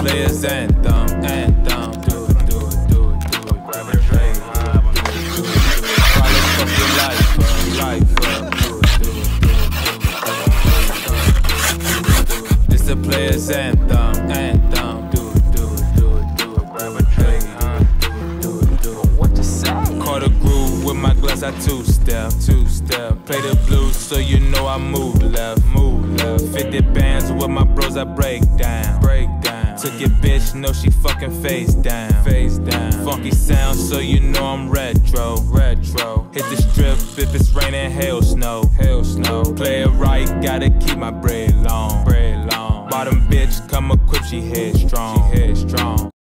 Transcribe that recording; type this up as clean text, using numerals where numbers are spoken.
player's anthem, anthem. Do it, do it, do it, do it. Grab a drink, do it, do it. Probably fuck your life up, life up. Do it, do it, do it, do it. This the player's anthem, anthem. Do it, do it, do it, do it. Grab a drink, do it, do it. What you say? Caught a groove with my glass, I two-step, two-step. Play the blues so you know I move left, move left. 50 bands with my bros, I break down, break down. Took your bitch, know she fucking face down, face down. Funky sound so you know I'm retro, retro. Hit the strip if it's raining, hail, snow, hail, snow. Play it right, gotta keep my bread long, bread long. Bottom bitch come equipped, she headstrong, she headstrong.